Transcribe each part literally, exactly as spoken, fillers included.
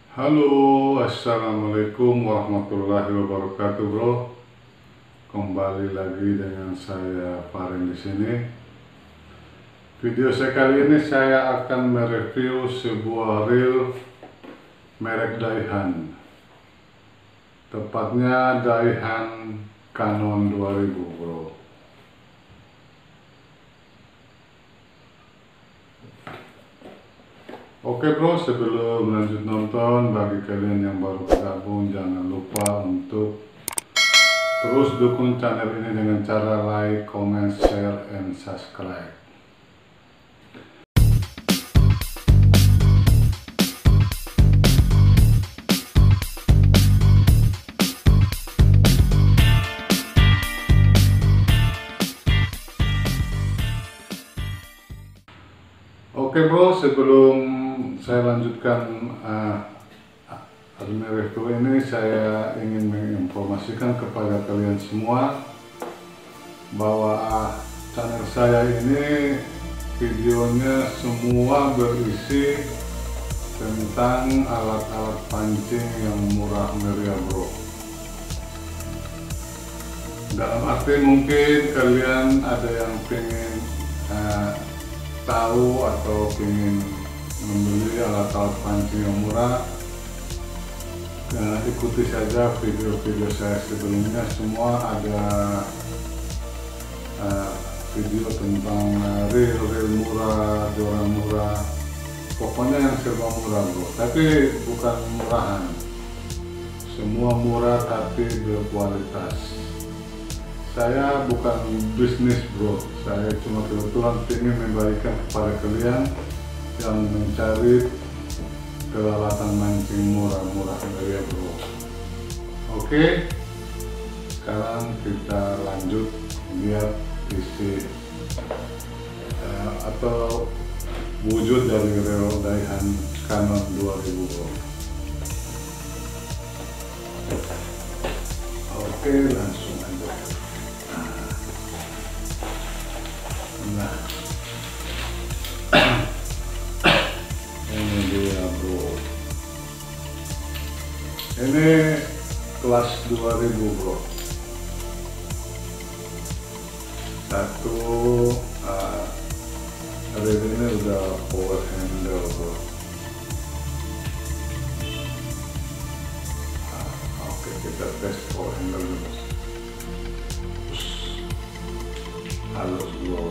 Halo, assalamualaikum warahmatullahi wabarakatuh, bro. Kembali lagi dengan saya Farin di sini. Video saya kali ini saya akan mereview sebuah reel merek Daihan. Tepatnya Daihan Canon dua ribu, bro. Oke bro, sebelum lanjut nonton, bagi kalian yang baru bergabung, jangan lupa untuk terus dukung channel ini dengan cara like, comment, share, and subscribe. Oke bro, sebelum saya lanjutkan uh, review ini, saya ingin menginformasikan kepada kalian semua bahwa uh, channel saya ini videonya semua berisi tentang alat-alat pancing yang murah meriah, bro. Dalam arti mungkin kalian ada yang pengen uh, tahu atau ingin membeli alat-alat pancing yang murah, nah, ikuti saja video-video saya sebelumnya. Semua ada uh, video tentang reel-reel murah, joran murah, pokoknya yang serba murah, bro. Tapi bukan murahan, semua murah tapi berkualitas. Saya bukan bisnis, bro. Saya cuma kebetulan ingin membagikan kepada kalian yang mencari peralatan mancing murah-murah meriah, bro. Oke, sekarang kita lanjut lihat isi uh, atau wujud dari reel Daihan Canon dua ribu, bro. Oke, langsung aja. Nah, ini dia, bro. Ini kelas dua ribu, bro. Satu uh, reel ini udah power handle, bro. Nah, oke, kita tes power handle dulu. Halus, bro.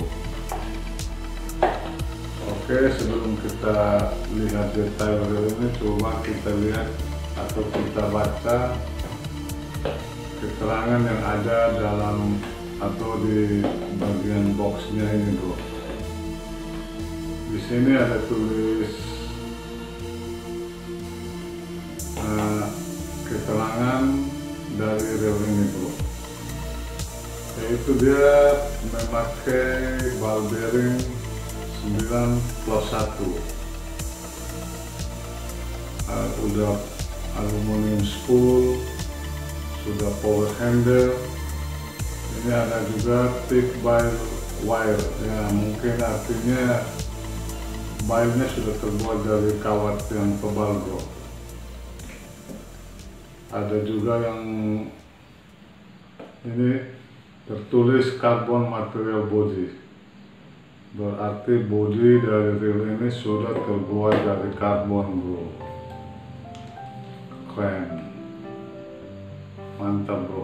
Oke, sebelum kita lihat detail reel ini, coba kita lihat atau kita baca keterangan yang ada dalam atau di bagian boxnya ini, bro. Di sini ada tulis uh, keterangan dari reel ini, bro. Yaitu dia memakai ball bearing sembilan plus satu, uh, udah aluminium spool, sudah power handle. Ini ada juga thick bile wire, ya mungkin artinya bilenya sudah terbuat dari kawat yang tebal, bro. Ada juga yang ini tertulis carbon material body, berarti body dari reel ini sudah terbuat dari karbon, bro. Keren, mantap, bro.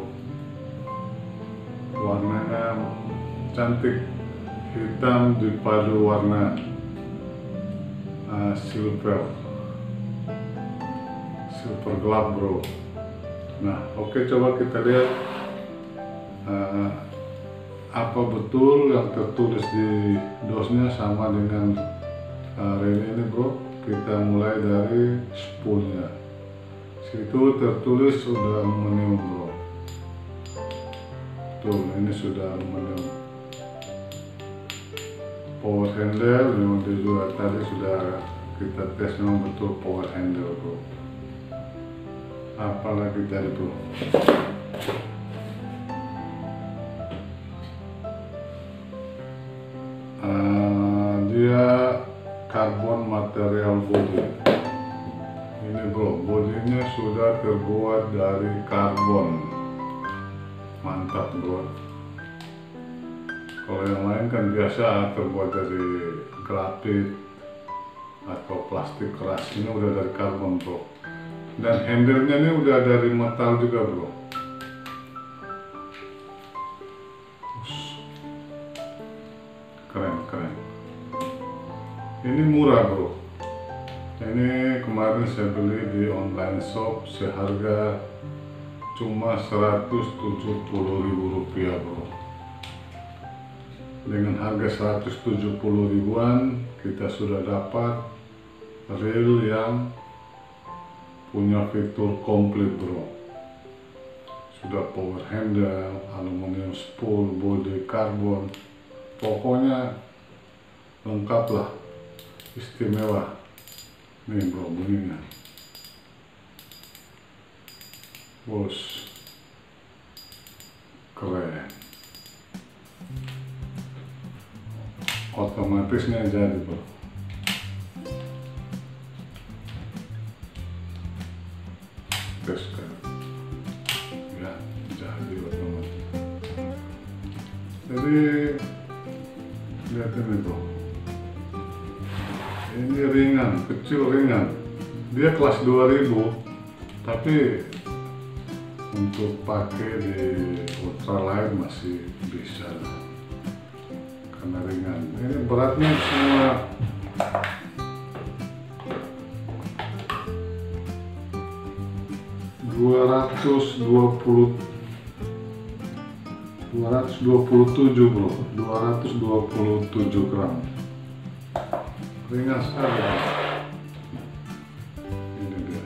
Warnanya cantik, hitam dipadu warna uh, silver silver gelap, bro. Nah, oke, coba kita lihat uh, apa betul yang tertulis di dosnya sama dengan uh, reel ini, bro. Kita mulai dari spoolnya. Situ tertulis sudah aluminium, bro. Tuh, ini sudah aluminium. Power handle memang juga tadi sudah kita tes, memang betul power handle, bro. Apalagi tadi, bro. Uh, dia karbon material body. Ini bro, bodinya sudah terbuat dari karbon. Mantap bro. Kalau yang lain kan biasa terbuat dari grafit atau plastik keras, ini udah dari karbon bro. Dan handle-nya ini udah dari metal juga bro. Keren keren. Ini murah bro. Ini kemarin saya beli di online shop seharga cuma seratus tujuh puluh ribu rupiah bro. Dengan harga seratus tujuh puluh ribuan kita sudah dapat reel yang punya fitur komplit bro. Sudah power handle, aluminium spool, body karbon, pokoknya lengkap lah, istimewa. Nih bro bunyinya, bos, keren. Otomatisnya jadi bro. Tes kan, ya jadi otomatis. Jadi lihat ini bro. Ini ringan, kecil ringan. Dia kelas dua ribu, tapi untuk pakai di ultralight masih bisa karena ringan. Ini beratnya cuma dua ratus dua puluh dua ratus dua puluh tujuh bro, dua ratus dua puluh tujuh gram. Ringan sekali. Ini dia.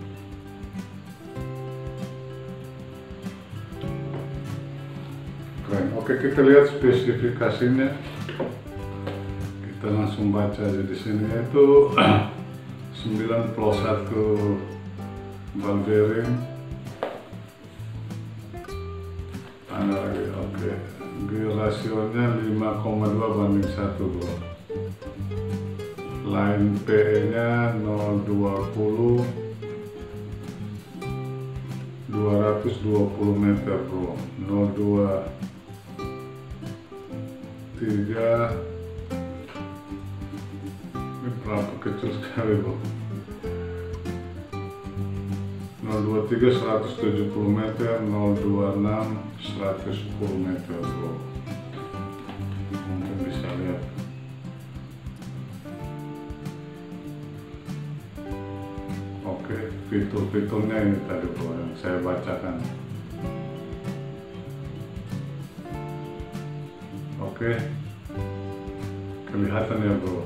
Keren. Oke, kita lihat spesifikasinya. Kita langsung baca aja di sini, yaitu sembilan puluh satu ball bearing. Ada lagi. Oke. Gear rasionya lima koma dua banding satu bro. Line P E-nya nol dua puluh dua ratus dua puluh meter bro. nol dua tiga ini berapa kecil sekali bro. nol dua tiga seratus tujuh puluh meter, nol dua enam seratus sepuluh meter bro. Mungkin bisa lihat. Oke, fitur-fiturnya ini tadi bro yang saya bacakan. Oke, kelihatan ya bro.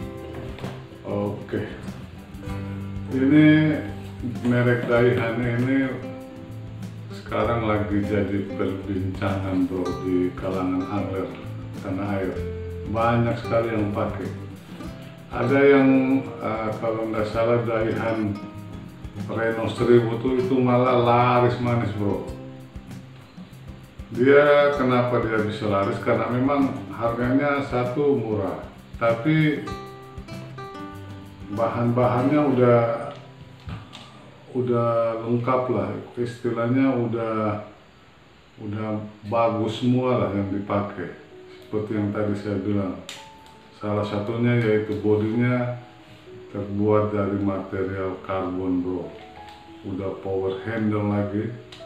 Oke, ini merek Daihatsu ini sekarang lagi jadi perbincangan bro di kalangan angler tanah air. Banyak sekali yang pakai. Ada yang uh, kalau nggak salah Daihatsu Reno seribu tuh itu malah laris manis bro. Dia kenapa dia bisa laris? Karena memang harganya satu murah, tapi bahan-bahannya udah udah lengkap lah, istilahnya udah udah bagus semua lah yang dipakai. Seperti yang tadi saya bilang, salah satunya yaitu bodinya terbuat dari material karbon bro. Udah power handle lagi,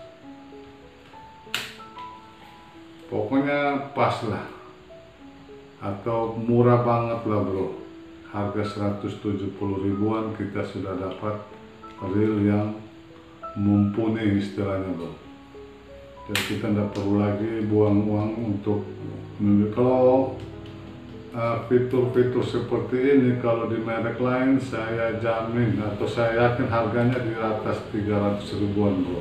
pokoknya pas lah, atau murah banget lah bro. Harga seratus tujuh puluh ribuan kita sudah dapat reel yang mumpuni istilahnya bro. Jadi kita tidak perlu lagi buang uang untuk kalau fitur-fitur uh, seperti ini kalau di merek lain saya jamin atau saya yakin harganya di atas tiga ratus ribuan bro.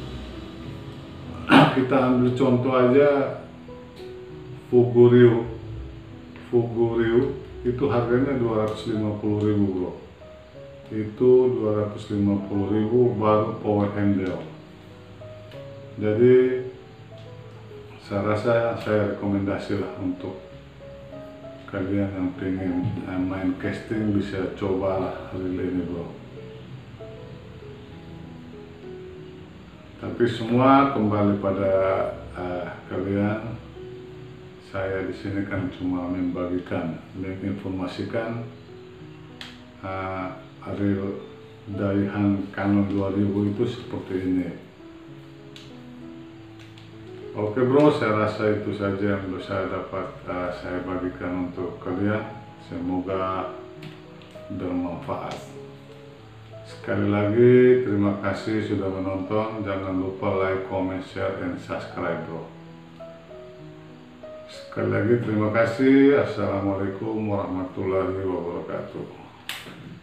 Kita ambil contoh aja Fugu Ryu. Fugu Ryu itu harganya dua ratus lima puluh ribu bro. Itu dua ratus lima puluh ribu baru power handle. Jadi saya rasa saya rekomendasi lah untuk kalian yang pengen main casting bisa cobalah reel ini bro. Oke semua, kembali pada uh, kalian. Saya di sini kan cuma membagikan, menginformasikan uh, Ariel Daihatsu Canon dua ribu itu seperti ini. Oke bro, saya rasa itu saja yang bisa dapat uh, saya bagikan untuk kalian. Semoga bermanfaat. Sekali lagi terima kasih sudah menonton. Jangan lupa like, comment, share, and subscribe bro. Sekali lagi terima kasih. Assalamualaikum warahmatullahi wabarakatuh.